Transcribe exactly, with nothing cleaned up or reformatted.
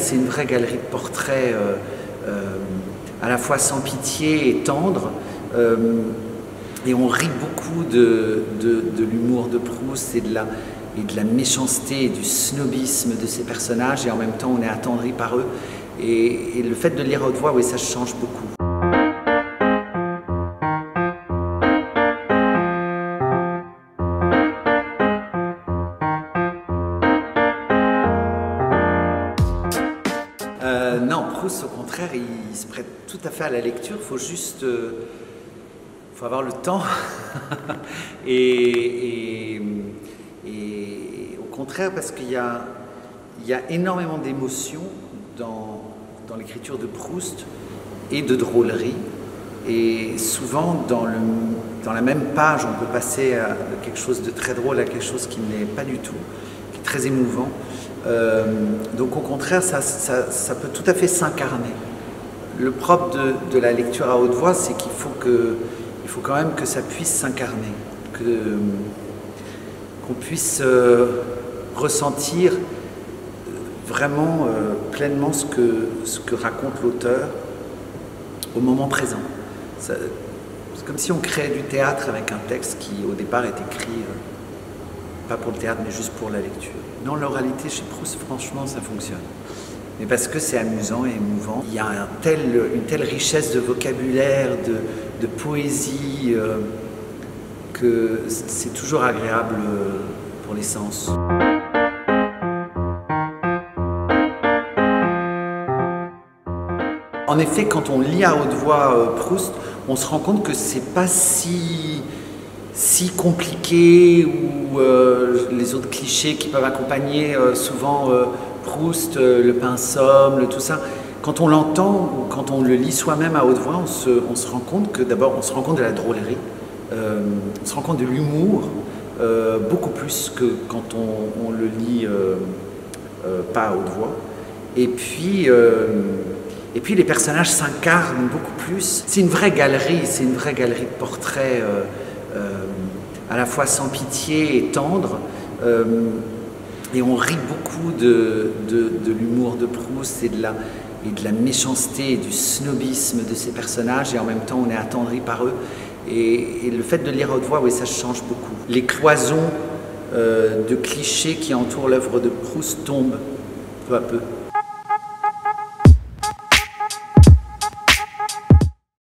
c'est une vraie galerie de portraits euh, euh, à la fois sans pitié et tendre. Euh, et on rit beaucoup de, de, de l'humour de Proust et de, la, et de la méchanceté et du snobisme de ces personnages, et en même temps on est attendri par eux. Et, et le fait de lire à haute voix, oui, ça change beaucoup. Euh, non, Proust, au contraire, il, il se prête tout à fait à la lecture. Il faut juste euh, faut avoir le temps. et, et, et au contraire, parce qu'il y a, il y a énormément d'émotions dans, dans l'écriture de Proust et de drôlerie. Et souvent, dans, le, dans la même page, on peut passer à quelque chose de très drôle à quelque chose qui n'est pas du tout, qui est très émouvant. Euh, donc au contraire, ça, ça, ça peut tout à fait s'incarner. Le propre de, de la lecture à haute voix, c'est qu'il faut, que, il faut quand même que ça puisse s'incarner, que, qu'on puisse euh, ressentir vraiment euh, pleinement ce que, ce que raconte l'auteur au moment présent. Ça, c'est comme si on créait du théâtre avec un texte qui au départ est écrit euh, pas pour le théâtre mais juste pour la lecture. Non, l'oralité chez Proust, franchement, ça fonctionne. Mais parce que c'est amusant et émouvant. Il y a un tel, une telle richesse de vocabulaire, de, de poésie, euh, que c'est toujours agréable pour les sens. En effet, quand on lit à haute voix euh, Proust, on se rend compte que c'est pas si... si compliqué, ou euh, les autres clichés qui peuvent accompagner euh, souvent euh, Proust, euh, le pinceau, le tout ça. Quand on l'entend ou quand on le lit soi-même à haute voix, on se, on se rend compte que d'abord on se rend compte de la drôlerie, euh, on se rend compte de l'humour, euh, beaucoup plus que quand on, on le lit euh, euh, pas à haute voix. Et puis, euh, et puis les personnages s'incarnent beaucoup plus. C'est une vraie galerie, c'est une vraie galerie de portraits. Euh, Euh, à la fois sans pitié et tendre, euh, et on rit beaucoup de, de, de l'humour de Proust et de, la, et de la méchanceté et du snobisme de ces personnages, et en même temps on est attendri par eux. Et, et le fait de lire à haute voix, oui, ça change beaucoup. Les cloisons euh, de clichés qui entourent l'œuvre de Proust tombent peu à peu.